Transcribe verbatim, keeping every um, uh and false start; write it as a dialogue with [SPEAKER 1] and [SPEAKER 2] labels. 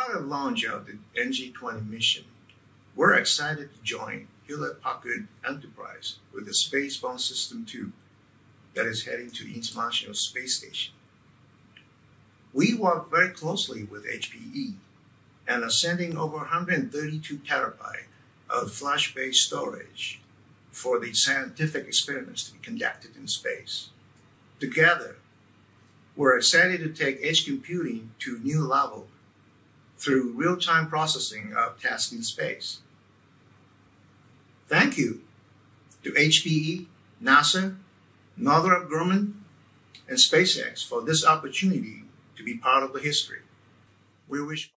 [SPEAKER 1] part of the launch of the N G twenty mission, we're excited to join Hewlett-Packard Enterprise with the Spaceborne System two that is heading to the International Space Station. We work very closely with H P E and are sending over one hundred thirty-two terabytes of flash-based storage for the scientific experiments to be conducted in space. Together, we're excited to take edge computing to a new level through real-time processing of tasks in space. Thank you to H P E, NASA, Northrop Grumman, and SpaceX for this opportunity to be part of the history. We wish